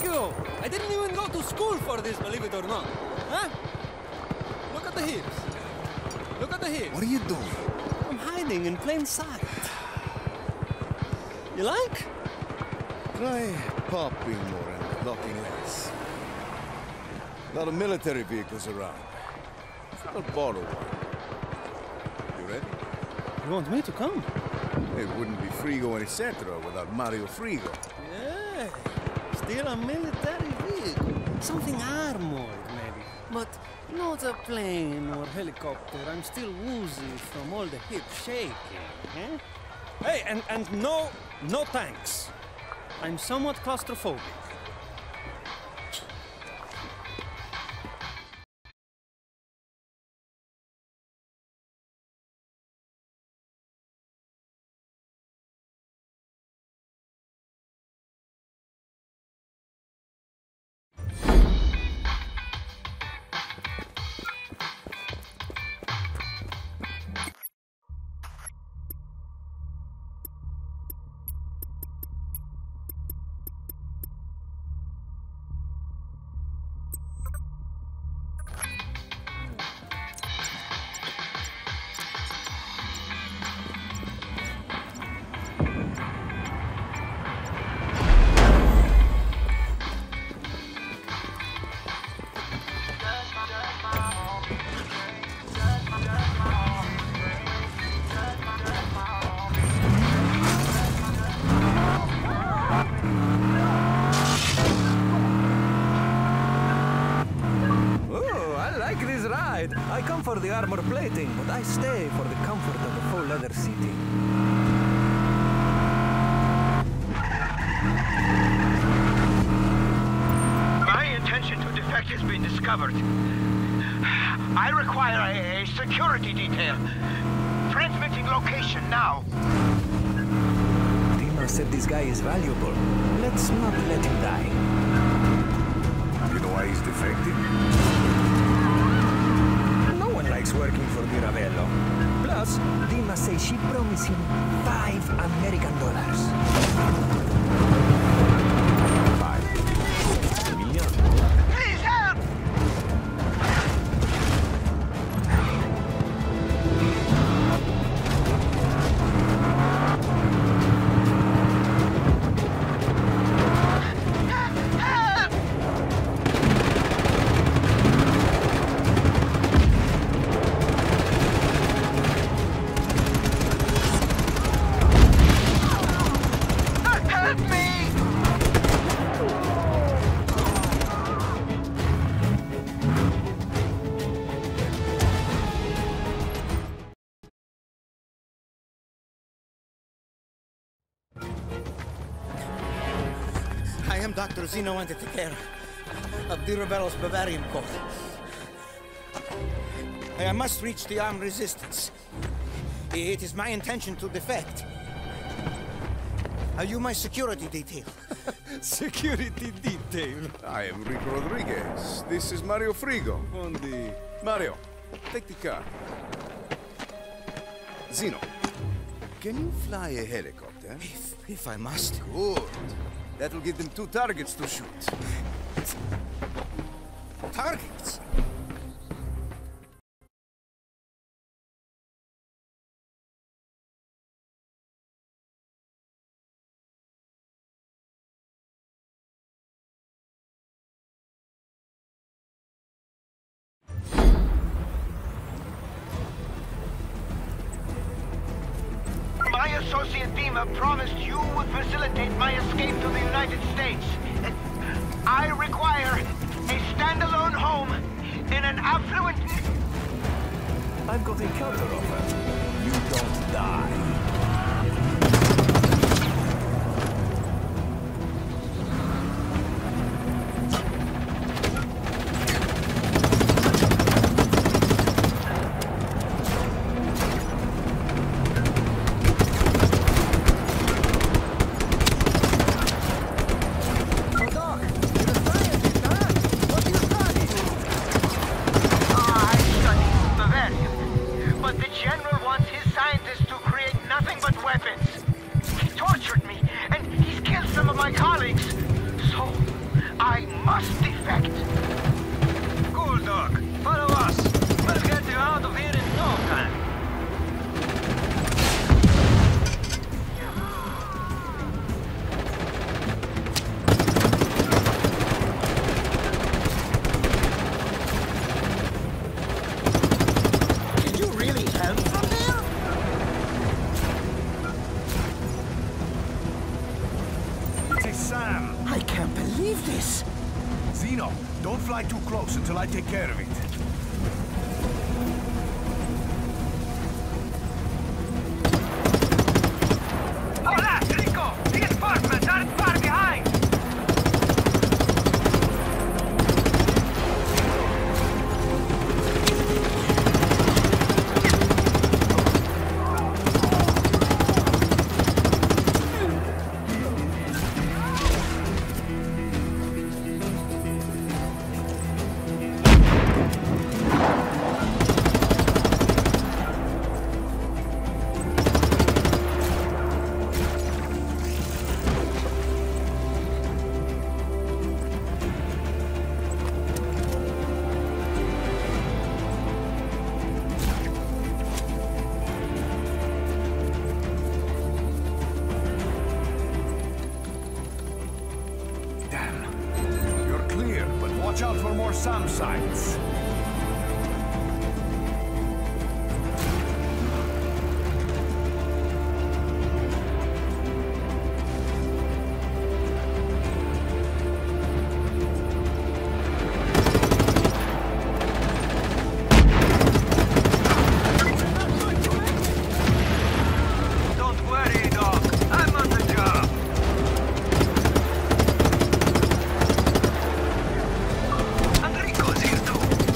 you! I didn't even go to school for this, believe it or not. Huh? Look at the hips. Look at the hips. What are you doing? I'm hiding in plain sight. You like? Try popping more and locking less. A lot of military vehicles around. I'll borrow one. You ready? You want me to come? It wouldn't be Frigo etc. without Mario Frigo. Yeah, still a military vehicle. Something armored, maybe. But not a plane or helicopter. I'm still woozy from all the hip shaking. Eh? Hey, and no tanks. I'm somewhat claustrophobic. I come for the armor plating, but I stay for the comfort of the full leather seating. My intention to defect has been discovered. I require a security detail. Transmitting location now. Dima said this guy is valuable. Let's not let him die. You know why he's defecting? Likes working for Di Ravello. Plus, Dima says she promised him $5 American. 5 million. Please help! I am Dr. Zeno Antitiker of Di Ravello's Bavarian Court. I must reach the armed resistance. It is my intention to defect. Are you my security detail? Security detail. I am Rico Rodriguez. This is Mario Frigo on the... Mario, take the car. Zeno, can you fly a helicopter? If I must. Good. That will give them 2 targets to shoot. Targets? My associate Dima promised you would facilitate my escape to the United States. I require a standalone home in an affluent... I've got a counter offer. You don't die. I must defect. Cool, dog. Follow us. We'll get you out of here in no time. Can you really help from there? It is Sam. I can't believe this. Zeno, don't fly too close until I take care of it. Hola, Rico! Reinforcements aren't far behind! Damn. You're clear, but watch out for more SAM sites. Don't worry, dog. I'm on the job. And Rico's here too.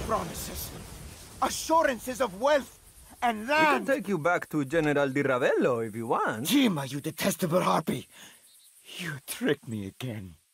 promises. Assurances of wealth and We can land. take you back to General Di Ravello if you want. Jima, you detestable harpy. You tricked me again.